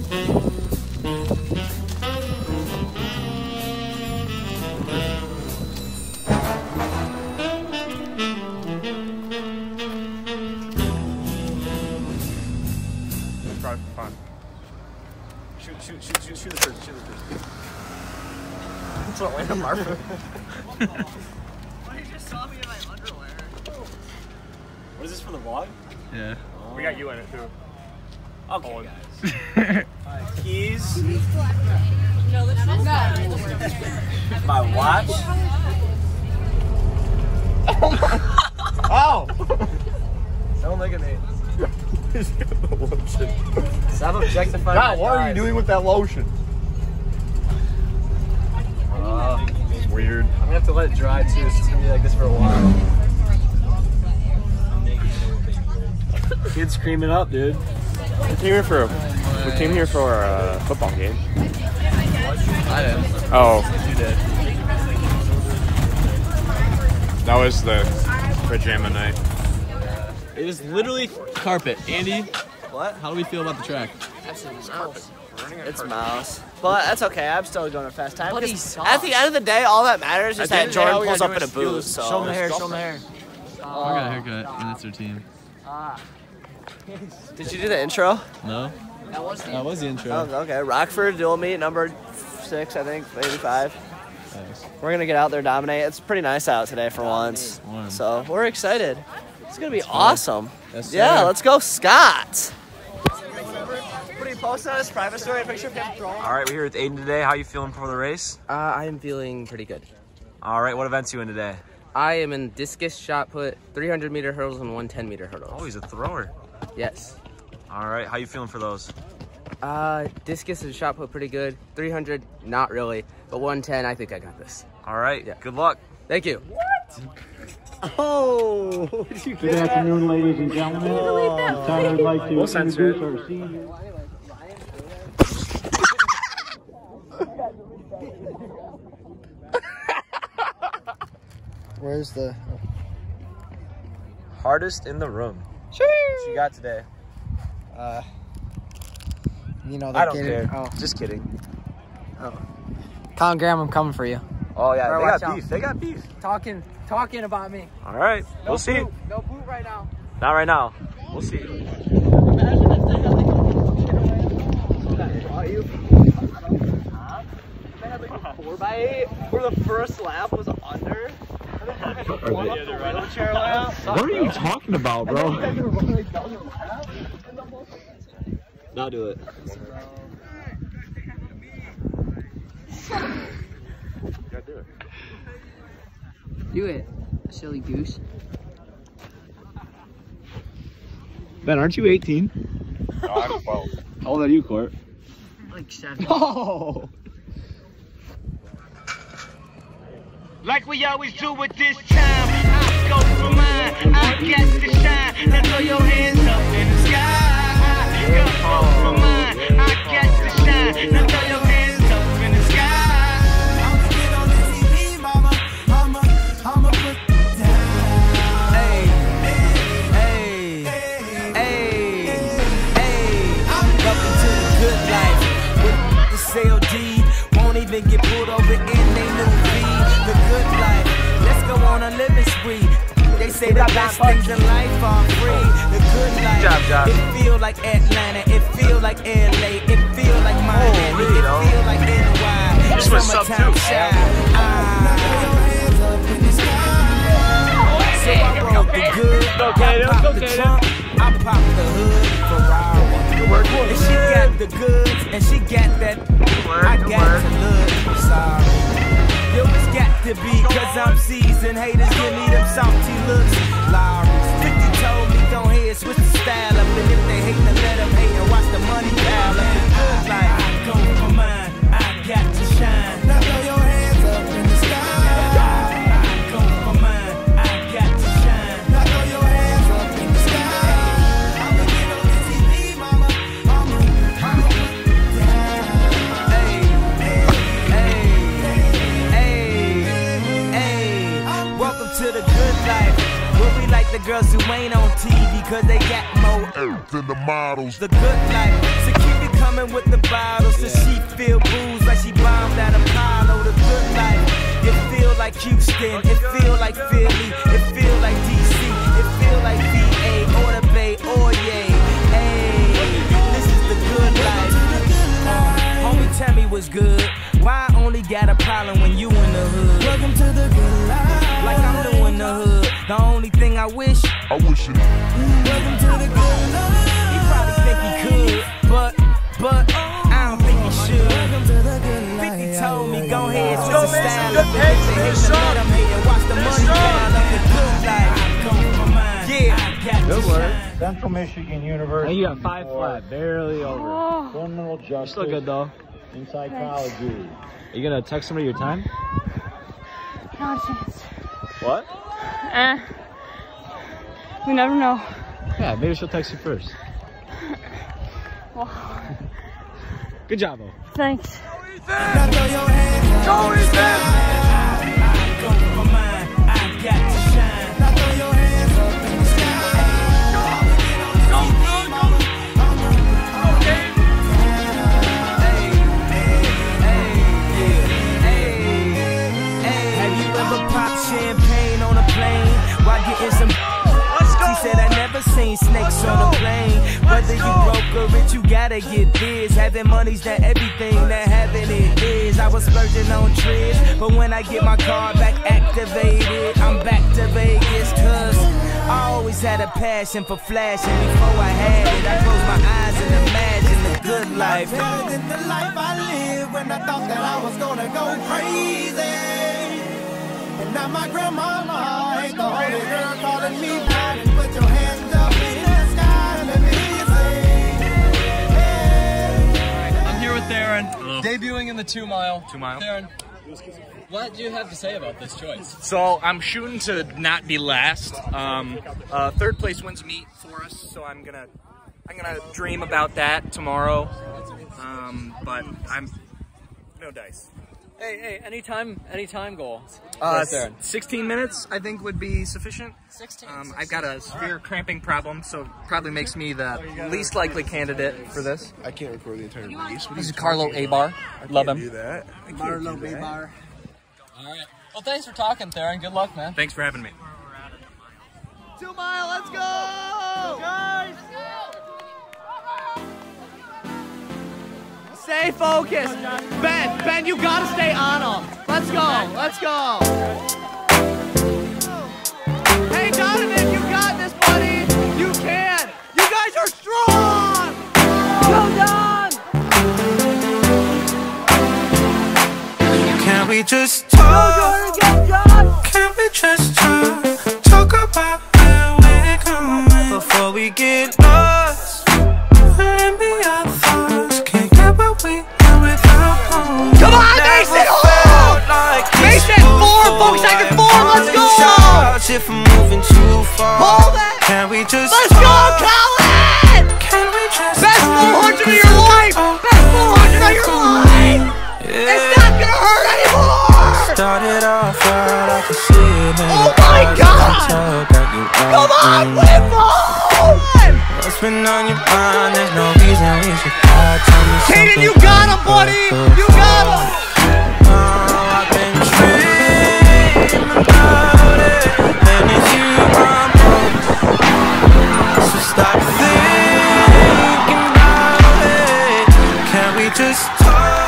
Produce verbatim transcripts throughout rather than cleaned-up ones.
Probably fun. Shoot, shoot, shoot, shoot, shoot the first, shoot the first. That's what Lana Marfa. You just saw me in my underwear. What is this for the vlog? Yeah. Oh. We got you in it too. Okay, oh. guys. Alright, keys. No, that's not. My watch. Oh! Don't look at me. Stop objectifying. God, what are you doing with that lotion? Uh, it's weird. I'm gonna have to let it dry too. It's gonna be like this for a while. Kids creaming up, dude. We came here for a, we came here for a uh, football game. I did. Oh, You did. that was the pajama night. It is literally carpet. Andy, What? how do we feel about the track? Absolutely mouse. It's mouse. But that's okay. I'm still going a fast time. But he Because sucks. At the end of the day, all that matters is At the end that of the day, all Jordan we pulls gotta up do in a is feel booth. the- So. Show them the hair, show them the hair. I got a haircut, and that's our team. Did you do the intro? No? That was the That was the intro. Oh, okay. Rockford dual meet number six, I think, maybe five. Thanks. We're gonna get out there, dominate. It's pretty nice out today for once. Warm. So we're excited. It's gonna be awesome. Yes, Yeah, sir. let's go, Scott. What are you posting on his private story? A picture of him throwing? All right, we're here with Aiden today. How you feeling before the race? Uh, I am feeling pretty good. All right, what events you in today? I am in discus, shot put, three hundred meter hurdles, and one ten meter hurdles. Oh, he's a thrower. Yes. All right, how you feeling for those? Uh, discus and shot put pretty good. three hundred, not really. But one ten, I think I got this. All right, Yeah. good luck. Thank you. Oh! Good afternoon, ladies and gentlemen. Oh. I would like to We'll censor introduce our senior. Where's the... Hardest in the room. What you got today? Uh, you know, I don't care. Oh. Just kidding. Colin Graham, I'm coming for you. Oh yeah, Better they watch got out. beef. They got beef. Talking, talking about me. All right, we'll see. Boot. No boot right now. Not right now. We'll see. Four by eight, where the first lap was under. What are you talking about, bro? Now do it. Do it, silly goose. Ben, aren't you eighteen? No, I'm twelve. How old are you, Court? Like seven. Oh! Like we always do at this time, I go for mine, I get the shine. Now throw your hands up in the sky. I go for mine, I get the shine. Now throw your hands up in the sky. I'ma get on the T V, mama. I'ma, I'ma put it down. Hey, hey, hey, hey. Welcome to the good life. With the C O D, won't even get pulled over in they new V. The good life, let's go on a living spree. They say the best things in life are free. The good life, Good job, Josh. it feel like Atlanta, it feel like L A, it feel like Miami, Holy, it no. feel like N Y. This was sub Summertime two. shy. Ah. So I roll the good, I pop the trunk, I pop the hood, Ferrari. And she got the goods, and she got that. I got to look sorry. Yo, it's got to be, cause I'm seasoned. Haters give me them salty looks. Lawrence, fifty told me don't hate, switch the style up. And if they hate, then let them hate and watch the money pile up. The good life, I go for mine, I got to shine. Now throw your hands up in the sky. I go for mine, I got to shine. Now throw your hands up in the sky. I'ma get on the T V, mama. I'ma, I'ma put it down. Hey, hey, hey. Welcome to the good life, where we like the girls who ain't on T V, cause they got more earth than the models. The good life, so keep it coming. woman with the bottle, so she feel booze like she bombed at Apollo. The good life, it feel like Houston, it feel like Philly, it feel like D C, it feel like V A or the Bay or yay. Hey, this is the good life. Uh, homie, tell me what's good. Why I only got a problem when you in the hood? Welcome to the good life. Like I'm doing the hood. The only thing I wish, I wish it. Welcome to the good life. He probably think he could, but, but I don't think he should. Welcome to the good life. fifty told me go ahead, switch the style up. If they hate to let them hate and watch the money pile up. The good life. Come from mine. Yeah. Good work. Central Michigan University. You got five flat, barely over. Criminal justice. Still good though. In psychology. Are you gonna text somebody your time? Not a chance. What? Eh. We never know. Yeah, maybe she'll text you first. Wow. Good job, though. Thanks. Champagne on a plane while getting some. She said I never seen snakes on a plane. Whether you broke or rich, you gotta get this. Having money's not everything that having it is. I was splurging on trips, but when I get my car back activated, I'm back to Vegas. Cause I always had a passion for flashing. Before I had it, I closed my eyes and imagined the good life. Better than the life I lived when I thought that I was gonna go crazy. And now my grandmama ain't the only girl calling me back. Put your hands up in the sky and let me hear you say, hey. I'm here with Aaron, debuting in the two mile. Two mile. Aaron, what do you have to say about this choice? So I'm shooting to not be last. Um, uh, third place wins meet for us, so I'm gonna I'm gonna dream about that tomorrow. Um, but I'm no dice. Hey, hey, anytime, anytime goal. Uh, sixteen minutes, I think, would be sufficient. sixteen. Um, I've got a severe cramping problem, so probably makes me the least likely candidate for this. I can't record the entire race. This is Carlo Abar. Love him. Do that. I can't Carlo do that. Abar. All right. Well, thanks for talking, Theron. Good luck, man. Thanks for having me. Two mile, let's go! Guys! Stay focused. Ben, Ben, you gotta stay on him. Let's go, let's go. Hey, Donovan, you got this, buddy. You can. You guys are strong. Go, Don. Can we just talk? Can we just talk? Talk about where we're coming before we get lost. Let me our thoughts. Can't get what we want without home. Come on, Mason! Oh! Mason, four, focus second four, let's go! If I'm moving too far, hold it! Can we just Let's talk? go, Colin! Can we just Best four hundred of your life! Best four hundred of your life! Yeah. It's not gonna hurt anymore! Started off right, I can see it in Oh your my eyes. God! Come on, whip on! What's been on your mind? There's no reason we should die. Tell me Kaden, something you got him, buddy! You got him! Oh, I've been dreaming about it, and it's you I'm on. So stop thinking about it. Can we just talk?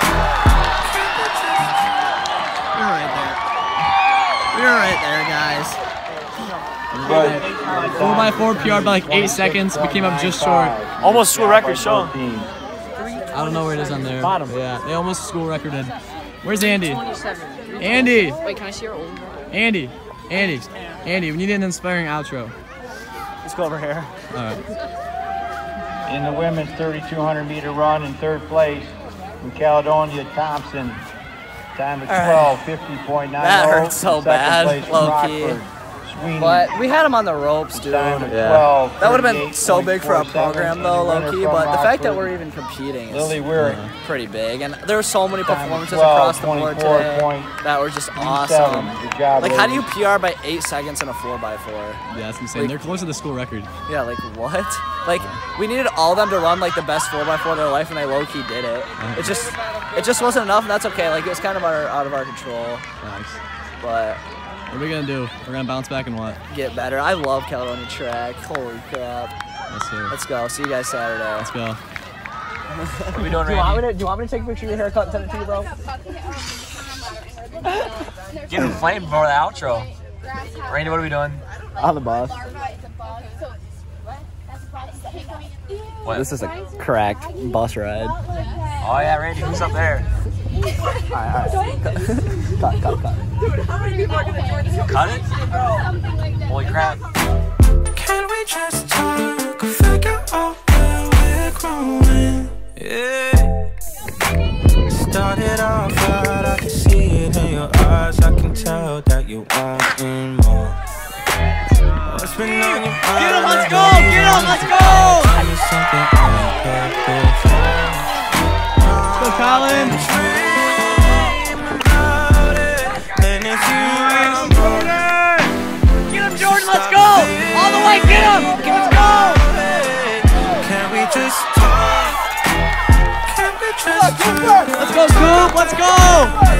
We're right there. We're right there, guys. four by four P R by like eight seconds. We came up just short. Almost school record, show. I don't know where it is on there. Bottom. Yeah, they almost school recorded. Where's Andy? Andy! Wait, can I see your old one? Andy! Andy! Andy, we need an inspiring outro. Let's go over here. All right. In the women's thirty-two hundred meter run in third place, from Caledonia Thompson. Time of twelve fifty point nine oh. That hurts so bad, Second place, low key. Rockford. Sweeney. But we had him on the ropes, dude. Yeah. That would have been so big for our program, though, low-key. But the fact that we're even competing is yeah. pretty big. And there were so many performances across the board today that were just awesome. Job, like, how do you P R by eight seconds in a four by four? Yeah, that's insane. Like, they're close to the school record. Yeah, like, what? Like, we needed all of them to run, like, the best four by four of their life, and they low-key did it. It just it just wasn't enough, and that's okay. Like, it was kind of our, out of our control. Thanks. But what are we going to do? We're going to bounce back and what? Get better. I love Caledonia track. Holy crap. Yes, sir. Let's go. See you guys Saturday. Let's go. What are we doing, do, you want me to, do you want me to take a picture of your haircut and send it to you, bro? Get inflamed before the outro. Randy, what are we doing? I'm the boss. What? This is a cracked bus ride. Oh yeah, Randy, who's up there? Alright, alright. Cut, cut, cut. Cut it? Holy crap. Can we just talk, figure out where we're growing? Yeah. Started off right, I can see it in your eyes. I can tell that you want more. What's been on your mind? Get him, let's go! Get him, let's go! Let's go, Colin! Get him, Jordan, let's go! All the way, get him! Let's go! Can we just talk? Can we just talk? Let's go, Scoop! Let's go!